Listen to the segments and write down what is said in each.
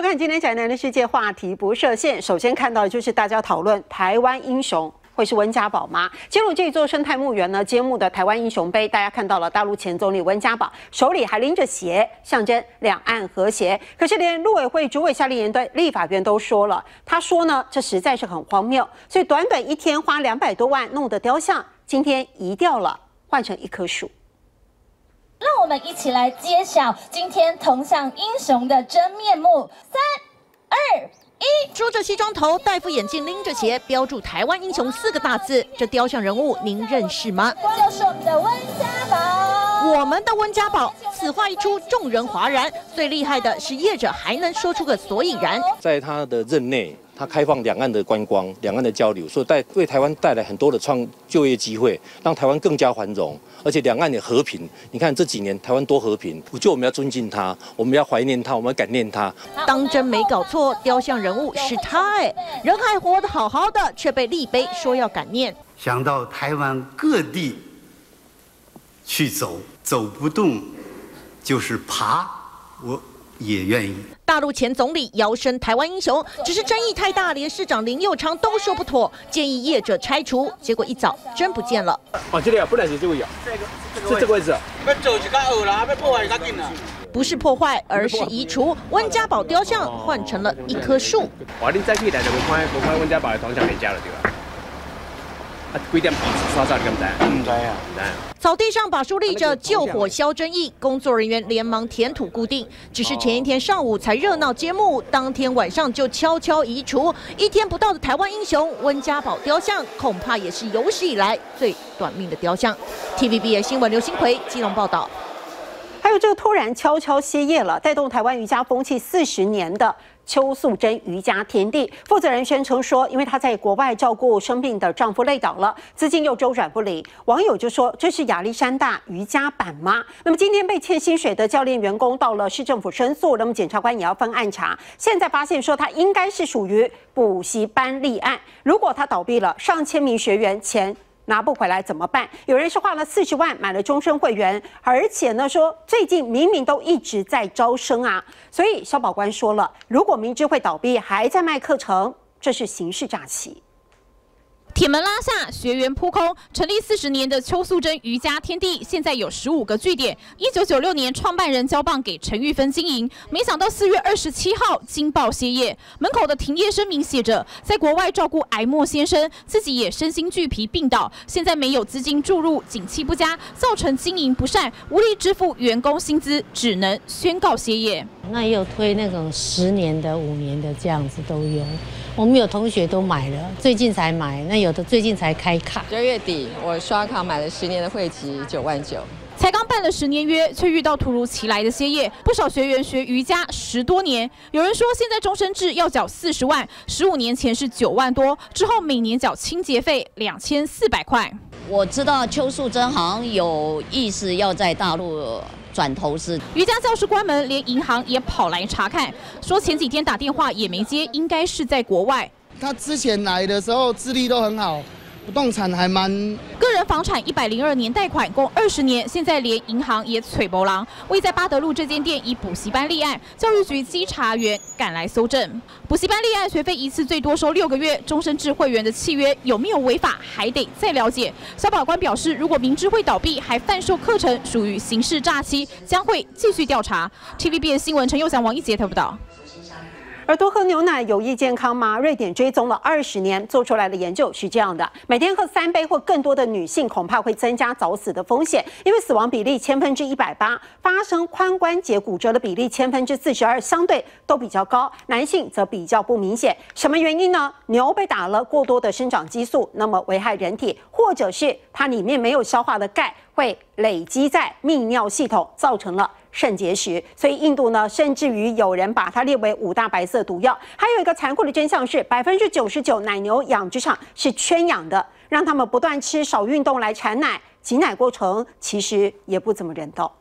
收看今天宅男的世界，话题不设限。首先看到的就是大家讨论台湾英雄会是温家宝吗？揭露这座生态墓园呢，揭幕的台湾英雄碑，大家看到了大陆前总理温家宝手里还拎着鞋，象征两岸和谐。可是连陆委会主委夏立言对立法院都说了，他说呢，这实在是很荒谬，所以短短一天花200多万弄的雕像，今天移掉了，换成一棵树。 让我们一起来揭晓今天铜像英雄的真面目。3、2、1， 梳着西装头，戴副眼镜，拎着鞋，标注“台湾英雄”4个大字。这雕像人物您认识吗？ 就是我们的温家宝。 我们的温家宝，此话一出，众人哗然。最厉害的是业者还能说出个所以然。 在他的任内，他开放两岸的观光、两岸的交流，所以为台湾带来很多的就业机会，让台湾更加繁荣。 而且两岸也和平，你看这几年台湾多和平，就我们要尊敬他，我们要怀念他，我们要感念他。 当真没搞错，雕像人物是他哎，人还活得好好的，却被立碑说要感念。 想到台湾各地去走，走不动就是爬，我也愿意。 大陆前总理摇身台湾英雄，只是争议太大，连市长林右昌都说不妥，建议业者拆除，结果一早真不见了。 哦，这里啊，本来是这个有，是这个位置。 要做就较恶啦，要破坏就较紧啦。 不是破坏，而是移除。温家宝雕像换成了一棵树。 哇，你再去来就无看温家宝的铜像没加了对吧？啊，几点刷你敢知？唔知啊，唔知。 草地上把树立着“救火消争议”，工作人员连忙填土固定。只是前一天上午才热闹揭幕，当天晚上就悄悄移除。1天不到的台湾英雄温家宝雕像，恐怕也是有史以来最短命的雕像。TVBS 新闻刘新奎基隆报道。 还有这个突然悄悄歇业了，带动台湾瑜伽风气40年的邱素贞瑜伽天地负责人宣称说，因为她在国外照顾生病的丈夫累倒了，资金又周转不灵，网友就说这是亚历山大瑜伽版吗？那么今天被欠薪水的教练员工到了市政府申诉，那么检察官也要分案查，现在发现说他应该是属于补习班立案，如果他倒闭了，上千名学员钱 拿不回来怎么办？有人是花了40万买了终身会员，而且呢说最近明明都一直在招生啊，所以消保官说了，如果明知会倒闭还在卖课程，这是刑事诈欺。 铁门拉下，学员扑空。成立40年的邱素贞瑜伽天地，现在有15个据点。1996年，创办人交棒给陈玉芬经营，没想到4月27号惊爆歇业。门口的停业声明写着，在国外照顾癌末先生，自己也身心俱疲病倒，现在没有资金注入，景气不佳，造成经营不善，无力支付员工薪资，只能宣告歇业。 那也有推那种10年的、5年的这样子都有。 我们有同学都买了，最近才买，那有的最近才开卡。 12月底我刷卡买了10年的会籍，9万9。 才刚办了10年约，却遇到突如其来的歇业，不少学员学瑜伽10多年。有人说现在终身制要缴40万，15年前是9万多，之后每年缴清洁费2400块。 我知道邱素贞好像有意思要在大陆 转投资， 瑜伽教室关门，连银行也跑来查看，说前几天打电话也没接，应该是在国外。 他之前来的时候资历都很好，不动产还蛮。 个人房产102年贷款共20年，现在连银行也催波浪。位在八德路这间店以补习班立案，教育局稽查员赶来搜证。补习班立案学费一次最多收6个月，终身制会员的契约有没有违法，还得再了解。消保官表示，如果明知会倒闭还贩售课程，属于刑事诈欺，将会继续调查。TVBS 新闻陈佑祥、王一杰报道。 而多喝牛奶有益健康吗？瑞典追踪了20年，做出来的研究是这样的：每天喝3杯或更多的女性，恐怕会增加早死的风险，因为死亡比例100%，发生髋关节骨折的比例42%，相对都比较高。男性则比较不明显。什么原因呢？牛被打了过多的生长激素，那么危害人体，或者是它里面没有消化的钙会累积在泌尿系统，造成了 肾结石，所以印度呢，甚至于有人把它列为5大白色毒药。还有一个残酷的真相是，99%奶牛养殖场是圈养的，让他们不断吃、少运动来产奶，挤奶过程其实也不怎么人道。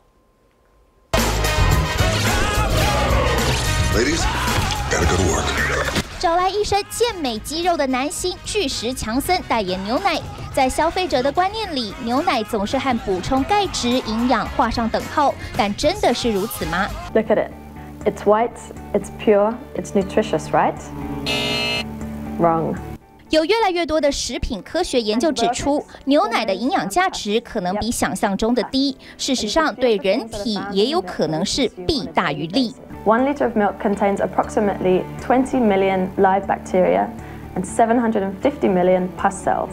Ladies, gotta go to work. 找来一身健美肌肉的男星巨石强森代言牛奶。在消费者的观念里，牛奶总是和补充钙质、营养画上等号，但真的是如此吗？ Look at it. It's white, it's pure, it's nutritious, right? Wrong. 有越来越多的食品科学研究指出，牛奶的营养价值可能比想象中的低。事实上，对人体也有可能是弊大于利。 1 liter of milk contains approximately 20 million live bacteria and 750 million pus cells.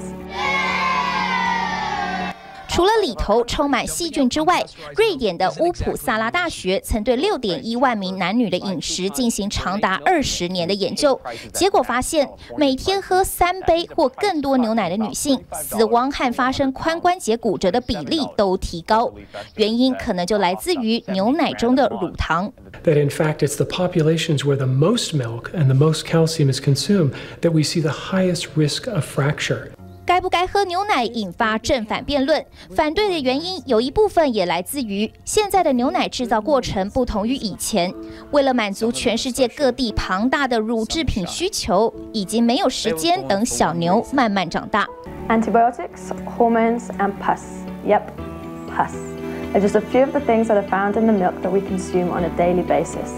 除了里头充满细菌之外，瑞典的乌普萨拉大学曾对6.1万名男女的饮食进行长达20年的研究，结果发现，每天喝3杯或更多牛奶的女性，死亡和发生髋关节骨折的比例都提高。原因可能就来自于牛奶中的乳糖。 That in fact it's the populations where the most milk and the most calcium is consumed that we see the highest risk of fracture. 该不该喝牛奶引发正反辩论，反对的原因有一部分也来自于现在的牛奶制造过程不同于以前，为了满足全世界各地庞大的乳制品需求，已经没有时间等小牛慢慢长大。 Antibiotics, hormones, and pus. Yep, pus. Are just a few of the things that are found in the milk that we consume on a daily basis.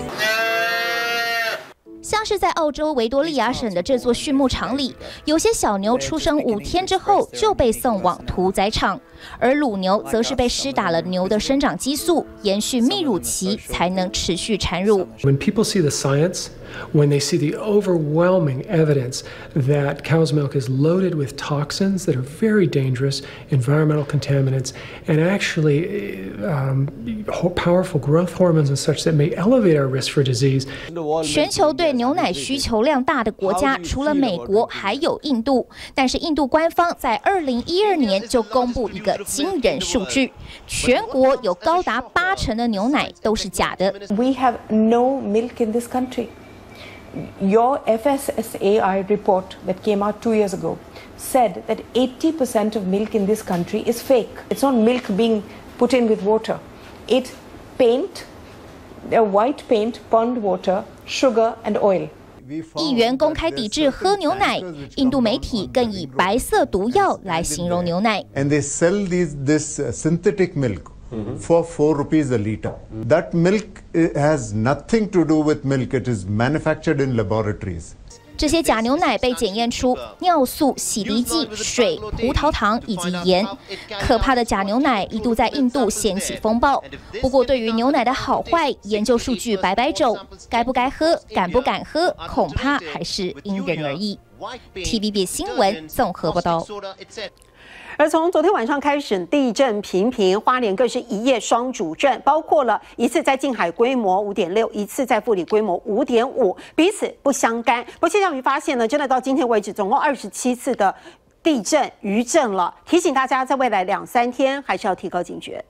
像是在澳洲维多利亚省的这座畜牧场里，有些小牛出生5天之后就被送往屠宰场，而乳牛则是被施打了牛的生长激素，延续泌乳期才能持续产乳。 When people see the science, when they see the overwhelming evidence that cow's milk is loaded with toxins that are very dangerous, environmental contaminants, and actually powerful growth hormones and such that may elevate our risk for disease. 全球对牛奶需求量大的国家，除了美国，还有印度。但是印度官方在2012年就公布一个惊人数据，全国有高达80%的牛奶都是假的。 We have no milk in this country. Your FSSAI report that came out 2 years ago said that 80% of milk in this country is fake. It's not milk being put in with water. It's paint, white paint, pond water, sugar, and oil. 议员公开抵制喝牛奶，印度媒体更以白色毒药来形容牛奶。 And they sell this synthetic milk for 4 rupees a liter. That milk has nothing to do with milk. It is manufactured in laboratories. 这些假牛奶被检验出尿素、洗涤剂、水、葡萄糖以及盐。可怕的假牛奶一度在印度掀起风暴。不过，对于牛奶的好坏，研究数据百百种，该不该喝、敢不敢喝，恐怕还是因人而异。TVB 新闻综合报道。 而从昨天晚上开始，地震频频，花莲更是一夜双主震，包括了一次在近海规模5.6，一次在富里规模5.5，彼此不相干。不过气象局发现呢，真的到今天为止，总共27次的地震余震了，提醒大家在未来2、3天还是要提高警觉。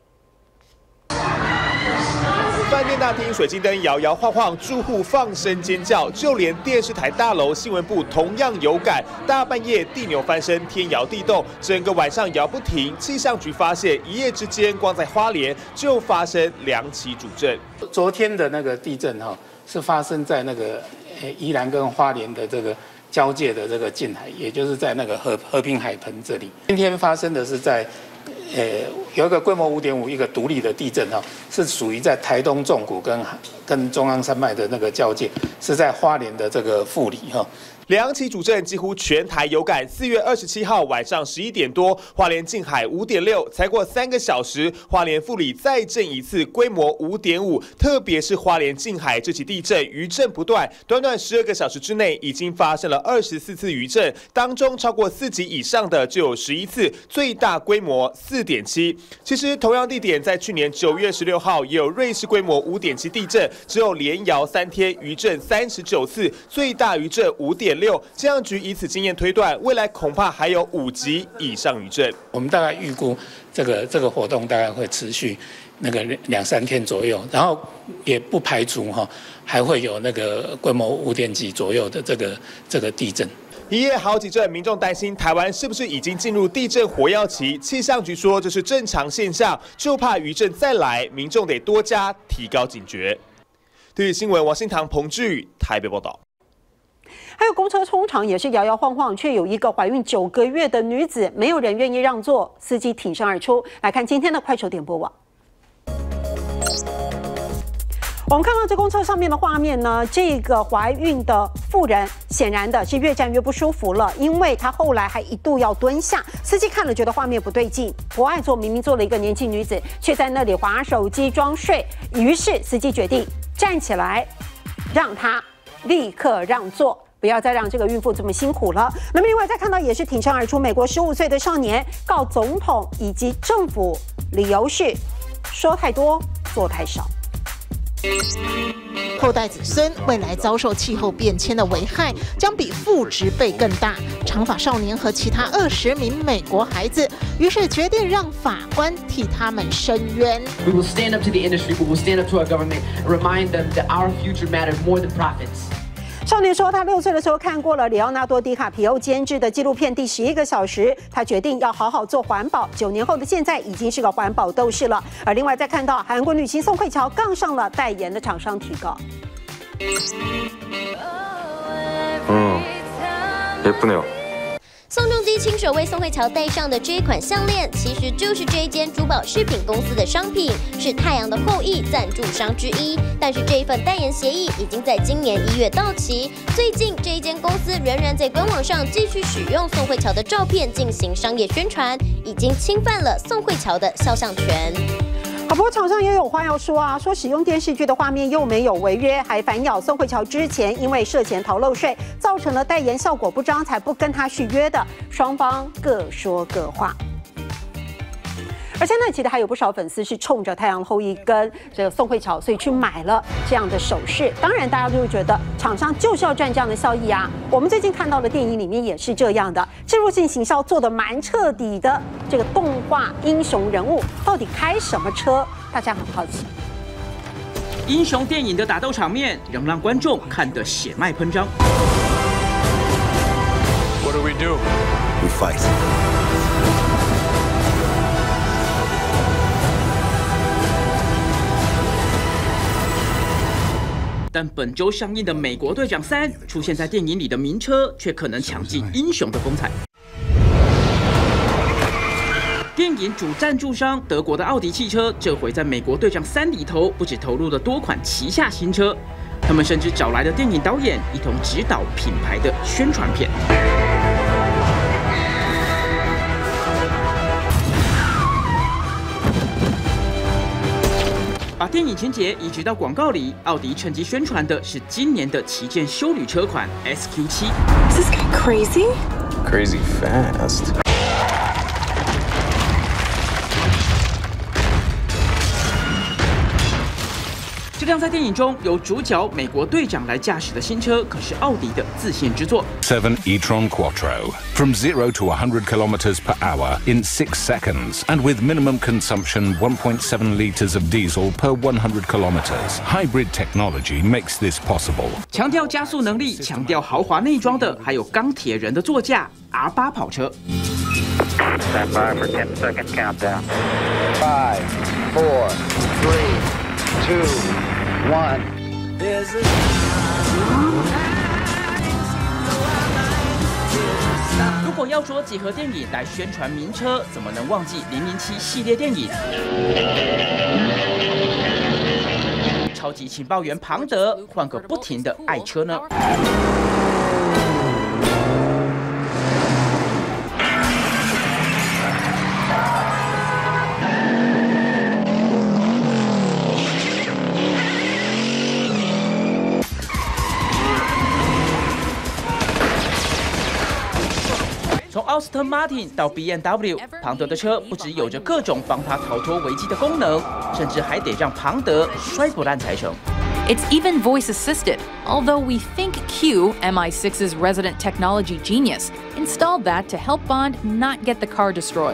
饭店大厅水晶灯摇摇晃晃，住户放声尖叫，就连电视台大楼新闻部同样有感。大半夜地扭翻身，天摇地动，整个晚上摇不停。气象局发现，一夜之间，光在花莲就发生2起主震。 昨天的那个地震是发生在那个宜兰跟花莲的这个交界的这个近海，也就是在那个和平海盆这里。今天发生的是在。有一个规模5.5，一个独立的地震是属于在台东纵谷跟中央山脉的那个交界，是在花莲的这个富里 2起主震几乎全台有感。4月27号晚上11点多，花莲近海5.6，才过3个小时，花莲富里再震一次，规模5.5。特别是花莲近海这起地震余震不断，短短12个小时之内已经发生了24次余震，当中超过4级以上的就有11次，最大规模4.7。其实同样地点在去年9月16号也有瑞士规模5.7地震，只有连摇3天，余震39次，最大余震5.6。气象局以此经验推断，未来恐怕还有5级以上余震。 我们大概预估这个活动大概会持续那个2、3天左右，然后也不排除还会有那个规模5.几左右的这个地震。 一夜好几震，民众担心台湾是不是已经进入地震火药期？气象局说这是正常现象，就怕余震再来，民众得多加提高警觉。对于新闻，王新堂、彭志宇台北报道。 还有公车冲场也是摇摇晃晃，却有一个怀孕9个月的女子，没有人愿意让座，司机挺身而出。来看今天的快手点播网。 我们看到这公车上面的画面呢，这个怀孕的妇人显然的是越站越不舒服了，因为她后来还一度要蹲下。司机看了觉得画面不对劲，不爱坐，明明坐了一个年轻女子，却在那里滑手机装睡。于是司机决定站起来，让她立刻让座。 不要再让这个孕妇这么辛苦了。那么，另外再看到也是挺身而出，美国15岁的少年告总统以及政府，理由是说太多，做太少。 后代子孙未来遭受气候变迁的危害，将比父执辈更大。长发少年和其他20名美国孩子，于是决定让法官替他们申冤。 We will stand up to the industry. We will stand up to our government and remind them that our future matters more than profits. 少年说，他6岁的时候看过了里奥纳多·迪卡皮欧监制的纪录片《第11个小时》，他决定要好好做环保。9年后的现在，已经是个环保斗士了。而另外再看到韩国女星宋慧乔杠上了代言的厂商提告。 예쁘네요. 宋仲基亲手为宋慧乔戴上的这一款项链，其实就是这一间珠宝饰品公司的商品，是太阳的后裔赞助商之一。但是这一份代言协议已经在今年1月到期。最近这一间公司仍然在官网上继续使用宋慧乔的照片进行商业宣传，已经侵犯了宋慧乔的肖像权。 好，不过厂商也有话要说啊，说使用电视剧的画面又没有违约，还反咬宋慧乔之前因为涉嫌逃漏税，造成了代言效果不彰，才不跟他续约的。双方各说各话。 而现在其实还有不少粉丝是冲着太阳后裔跟这个宋慧乔，所以去买了这样的首饰。当然，大家就会觉得厂商就是要赚这样的效益啊。我们最近看到的电影里面也是这样的，植入性行销做得蛮彻底的。这个动画英雄人物到底开什么车？大家很好奇。 英雄电影的打斗场面仍让观众看得血脉喷张。 What do we do? We fight. 但本周上映的《美国队长3》出现在电影里的名车，却可能抢尽英雄的风采。电影主赞助商德国的奥迪汽车，这回在《美国队长3》里头，不只投入了多款旗下新车，他们甚至找来了电影导演一同指导品牌的宣传片。 把电影情节移植到广告里，奥迪趁机宣传的是今年的旗舰休旅车款 SQ7。 Is this guy crazy? Crazy fast. 这辆在电影中由主角美国队长来驾驶的新车，可是奥迪的自信之作。 7 e-tron Quattro, from 0 to 100 kilometers per hour in 6 seconds, and with minimum consumption 1.7 liters of diesel per 100 kilometers. Hybrid technology makes this possible. 强调加速能力、强调豪华内装的，还有钢铁人的座驾 R8 跑车。 Stand by for 10-second countdown. 5, 4, 3, 2, 1. 如果要说结合电影来宣传名车，怎么能忘记007系列电影？超级情报员庞德换个不停的爱车呢？从奥斯汀 Martin 到 BMW， 庞德的车不只有着各种帮他逃脱危机的功能，甚至还得让庞德摔不烂才成。 It's even voice assisted, although we think Q, MI6's resident technology genius, installed that to help Bond not get the car destroyed.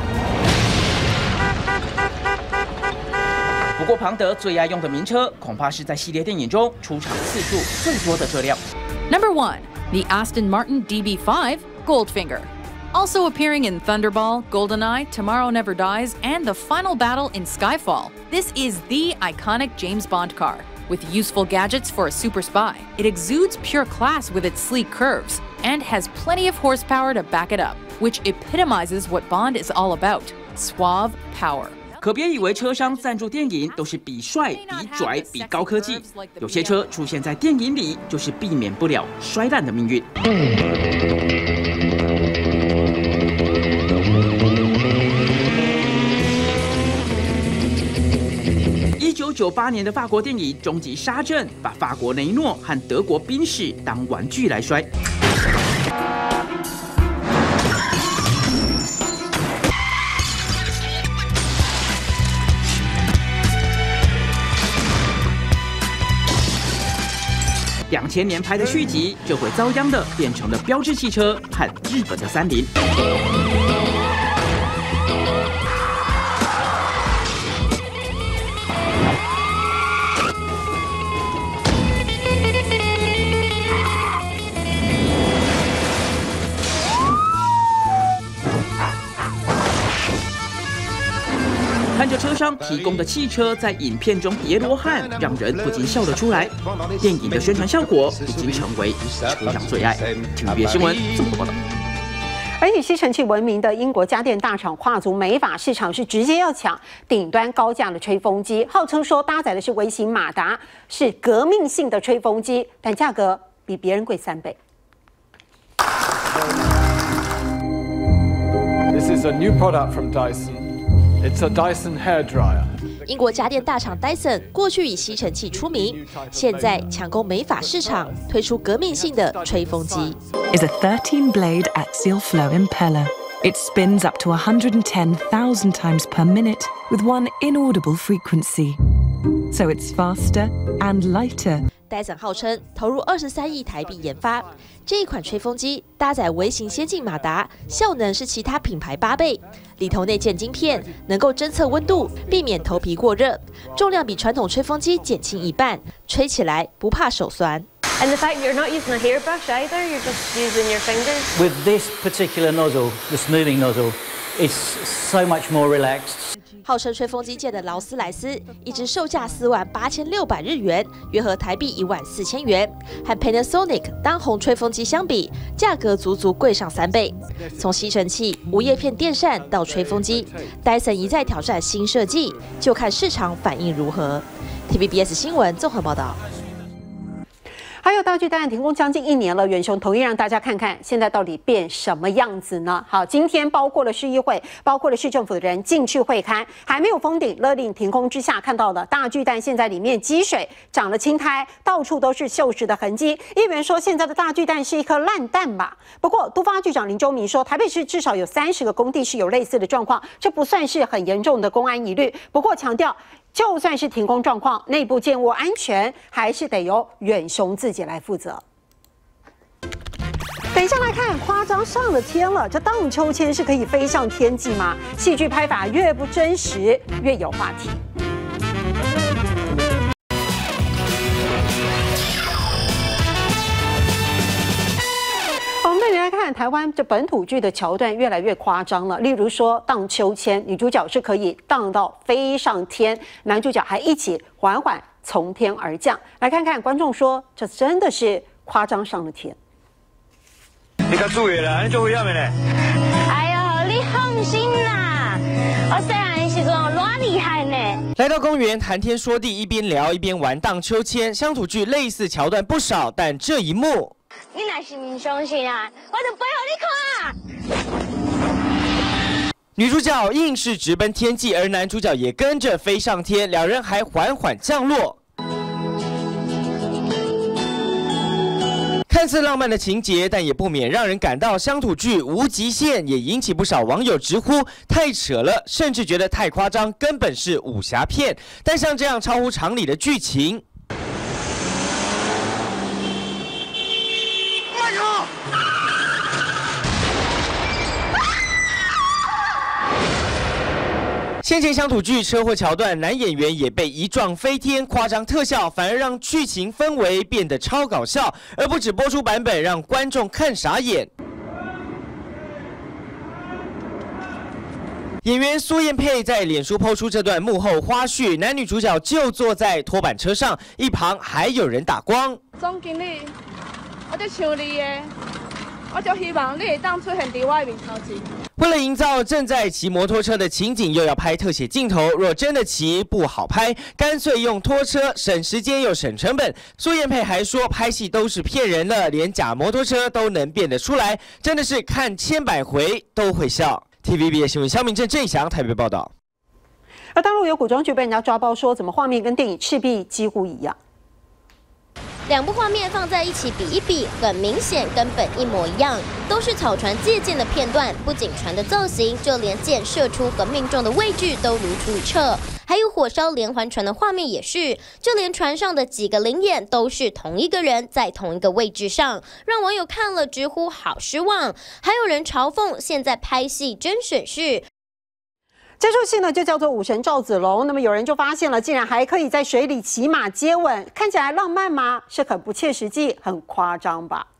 不过庞德最爱用的名车，恐怕是在系列电影中出场次数最多的这辆。 Number 1, the Aston Martin DB5 Goldfinger. Also appearing in Thunderball, GoldenEye, Tomorrow Never Dies, and the final battle in Skyfall. This is the iconic James Bond car. With useful gadgets for a super spy, it exudes pure class with its sleek curves, and has plenty of horsepower to back it up, which epitomizes what Bond is all about: suave power. 可别以为车商赞助电影都是比帅、比拽、比高科技，有些车出现在电影里，就是避免不了摔烂的命运。1998年的法国电影《终极杀阵》把法国雷诺和德国宾士当玩具来摔。2000年拍的续集，这回遭殃的变成了标致汽车和日本的30。看着车商提供的汽车在影片中叠罗汉，让人不禁笑了出来。电影的宣传效果已经成为车商最爱。TVBS 新闻综合报道。 而以吸尘器闻名的英国家电大厂跨足美法市场，是直接要抢顶端高价的吹风机，号称说搭载的是微型马达，是革命性的吹风机，但价格比别人贵3倍。 This is a new product from Dyson. It's a Dyson hairdryer. 英国家电大厂 Dyson 过去以吸尘器出名，现在抢攻美发市场，推出革命性的吹风机。 Is a 13-blade axial flow impeller. It spins up to 110,000 times per minute with one inaudible frequency. So it's faster and lighter. Dyson 号称投入23亿台币研发这一款吹风机，搭载微型先进马达，效能是其他品牌8倍。里头内建晶片，能够侦测温度，避免头皮过热。重量比传统吹风机减轻1半，吹起来不怕手酸。 And the fact you're not using a hairbrush either, you're just using your fingers. With this particular nozzle, the smoothing nozzle, it's so much more relaxed. 号称吹风机界的劳斯莱斯，一支售价48600日元，约合台币14000元，和 Panasonic 当红吹风机相比，价格足贵上3倍。从吸尘器、无叶片电扇到吹风机 ，Dyson 一再挑战新设计，就看市场反应如何。TVBS 新闻综合报道。 还有大巨蛋停工将近1年了，远雄同意让大家看看现在到底变什么样子呢？好，今天包括了市议会，包括了市政府的人进去会勘，还没有封顶勒令停工之下，看到了大巨蛋现在里面积水长了青苔，到处都是锈蚀的痕迹。议员说现在的大巨蛋是一颗烂蛋吧？不过都发局长林周明说，台北市至少有30个工地是有类似的状况，这不算是很严重的公安疑虑。不过强调，就算是停工状况，内部建物安全还是得由远雄自己来负责。等一下来看，夸张上了天了，这荡秋千是可以飞上天际吗？戏剧拍法越不真实，越有话题。我们来看台湾这本土剧的桥段越来越夸张了，例如说荡秋千，女主角是可以荡到飞上天，男主角还一起缓缓从天而降。来看看观众说，这真的是夸张上了天。 你较注意啦，你做会晓未呢？ 哎呦，你放心啦，我细汉的时阵偌厉害呢。 来到公园谈天说地，一边聊一边玩荡秋千，乡土剧类似桥段不少，但这一幕。 你若是唔相信啊，我就背互你看啊！ 女主角硬是直奔天际，而男主角也跟着飞上天，两人还缓缓降落。看似浪漫的情节，但也不免让人感到乡土剧无极限，也引起不少网友直呼太扯了，甚至觉得太夸张，根本是武侠片。但像这样超乎常理的剧情，先前乡土剧车祸桥段，男演员也被一撞飞天，夸张特效反而让剧情氛围变得超搞笑，而不止播出版本让观众看傻眼。演员苏燕佩在脸书抛出这段幕后花絮，男女主角就坐在拖板车上，一旁还有人打光。 总经理，我在想你耶， 我就希望你会当出现伫我的面头前。 为了营造正在骑摩托车的情景，又要拍特写镜头，若真的骑不好拍，干脆用拖车，省时间又省成本。苏妍佩还说，拍戏都是骗人的，连假摩托车都能变得出来，真的是看千百回都会笑。TVB 新闻肖明正、郑翔台北报道。 而大陆有古装剧被人家抓包说，怎么画面跟电影《赤壁》几乎一样。 两部画面放在一起比一比，很明显根本一模一样，都是草船借箭的片段。不仅船的造型，就连箭射出和命中的位置都如出一辙。还有火烧连环船的画面也是，就连船上的几个灵眼都是同一个人在同一个位置上，让网友看了直呼好失望。还有人嘲讽现在拍戏真省事。 这出戏呢就叫做《武神赵子龙》，那么有人就发现了，竟然还可以在水里骑马接吻，看起来浪漫吗？是很不切实际，很夸张吧？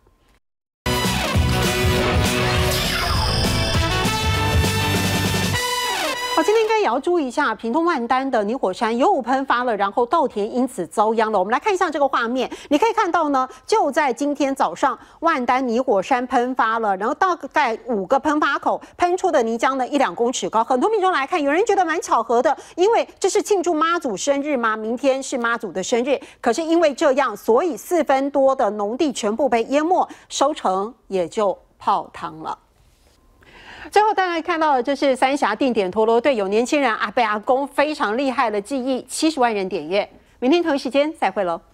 今天应该也要注意一下，屏东万丹的泥火山有5喷发了，然后稻田因此遭殃了。我们来看一下这个画面，你可以看到呢，就在今天早上，万丹泥火山喷发了，然后大概5个喷发口，喷出的泥浆呢1-2公尺高。很多民众来看，有人觉得蛮巧合的，因为这是庆祝妈祖生日吗？明天是妈祖的生日，可是因为这样，所以4分多的农地全部被淹没，收成也就泡汤了。最后，大家看到的这是三峡定点陀螺队，有年轻人阿伯阿公非常厉害的技艺，70万人点阅。明天同一时间再会喽。